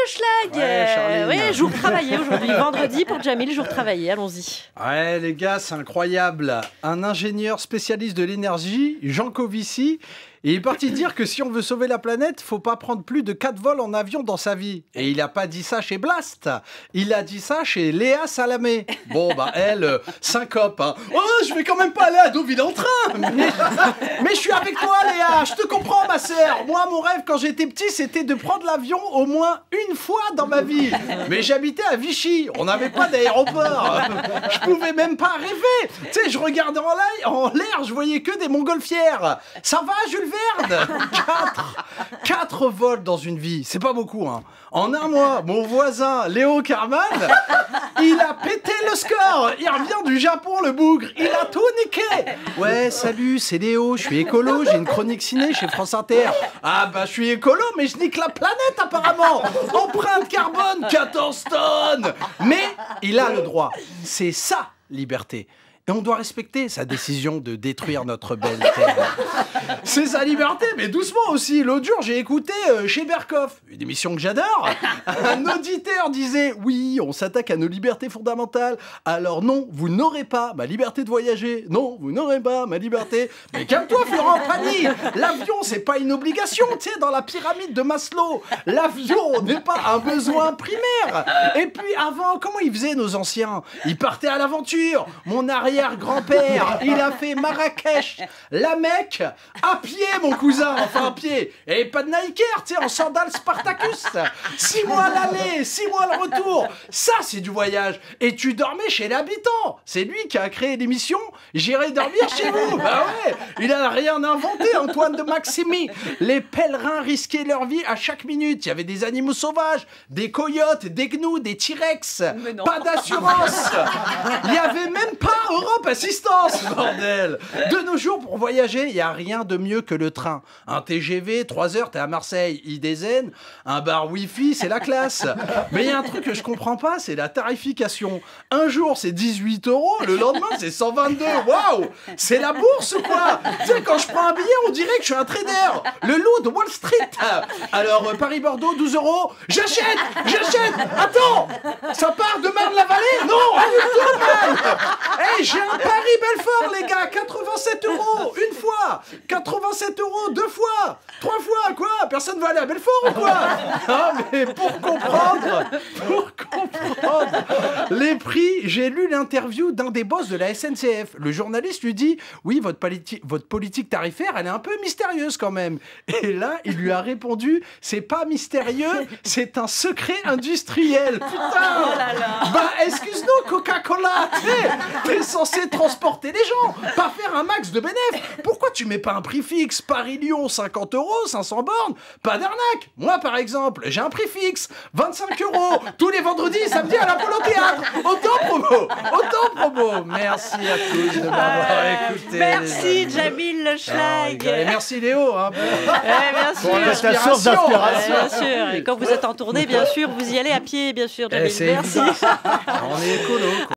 le schlag. Ouais, Charline. Oui, jour travaillé aujourd'hui, vendredi pour Jamil, jour travaillé, allons-y. Ouais, les gars, c'est incroyable. Un ingénieur spécialiste de l'énergie, Jean Covici, il est parti dire que si on veut sauver la planète, faut pas prendre plus de 4 vols en avion dans sa vie. Et il a pas dit ça chez Blast. Il a dit ça chez Léa Salamé. Bon, bah, elle, syncope. Hein. Oh, je vais quand même pas aller à Deauville en train. Mais je suis avec toi, Léa. Je te comprends, ma sœur. Moi, mon rêve quand j'étais petit, c'était de prendre l'avion au moins une fois dans ma vie. Mais j'habitais à Vichy. On n'avait pas d'aéroport. Je pouvais même pas rêver. Tu sais, je regardais en l'air, je voyais que des montgolfières. Ça va, Jules Verne? 4 vols dans une vie, c'est pas beaucoup, hein. En un mois, mon voisin Léo Carman, il a pété le score. Il revient du Japon, le bougre. Il a tout niqué. Ouais, salut, c'est Léo, je suis écolo, j'ai une chronique ciné chez France Inter. Ah bah, je suis écolo, mais je nique la planète apparemment. Empreinte carbone, 14 tonnes. Mais il a le droit. C'est sa liberté. Et on doit respecter sa décision de détruire notre belle terre. C'est sa liberté, mais doucement aussi. L'autre jour, j'ai écouté chez Berkoff, une émission que j'adore. Un auditeur disait « Oui, on s'attaque à nos libertés fondamentales. Alors non, vous n'aurez pas ma liberté de voyager. Non, vous n'aurez pas ma liberté. » Mais calme-toi, Florent Pagny. L'avion, c'est pas une obligation. Tu sais, dans la pyramide de Maslow, l'avion n'est pas un besoin primaire. Et puis avant, comment ils faisaient nos anciens? Ils partaient à l'aventure. Mon arrière-grand-père, il a fait Marrakech, la Mecque, à pied, mon cousin, enfin à pied. Et pas de Nike, tu sais, en sandales Spartacus. 6 mois l'aller, 6 mois le retour. Ça, c'est du voyage. Et tu dormais chez l'habitant. C'est lui qui a créé l'émission J'irai dormir chez vous. Bah ouais, il a rien inventé, Antoine de Maximi. Les pèlerins risquaient leur vie à chaque minute. Il y avait des animaux sauvages, des coyotes, des gnous, des T-Rex. Pas d'assurance. Il n'y avait même pas Europe Assistance, bordel. De nos jours, pour voyager, il n'y a rien de mieux que le train. Un TGV, 3 heures, t'es à Marseille, IDZN. Un bar Wi-Fi, c'est la classe. Mais il y a un truc que je comprends pas, c'est la tarification. Un jour, c'est 18 €, le lendemain, c'est 122. Waouh, c'est la bourse ou quoi? Tu sais, quand je prends un billet, on dirait que je suis un trader. Le loup de Wall Street. Alors, Paris-Bordeaux, 12 €. J'achète. Attends, ça part de Marne-la-Vallée? Non, rien du tout, man. Hey, j'ai un Paris-Belfort, les gars, 87 € une fois, 87 € 2 fois, 3 fois, quoi? Personne veut aller à Belfort ou quoi? Ah, mais pour comprendre les prix, j'ai lu l'interview d'un des boss de la SNCF. Le journaliste lui dit « Oui, votre politique tarifaire, elle est un peu mystérieuse quand même. » Et là, il lui a répondu « C'est pas mystérieux, c'est un secret industriel. » Putain! Bah, excuse-nous, Coca-Cola, t'es censé transporter les gens, pas faire un max de bénéfices. Pourquoi tu mets pas un prix fixe? Paris-Lyon, 50 €, 500 bornes. Pas d'arnaque. Moi, par exemple, j'ai un prix fixe, 25 €, tous les vendredis et samedis à l'Apollo Théâtre. Autant promo. Merci à tous de m'avoir écouté. Merci, Jamil le schlag. Et merci Léo. Hein, bien sûr. Pour ta source d'inspiration. Bien sûr. Et quand vous êtes en tournée, bien sûr, vous y allez à pied, bien sûr, Jamil. C'est Merci. évident. On est écolo.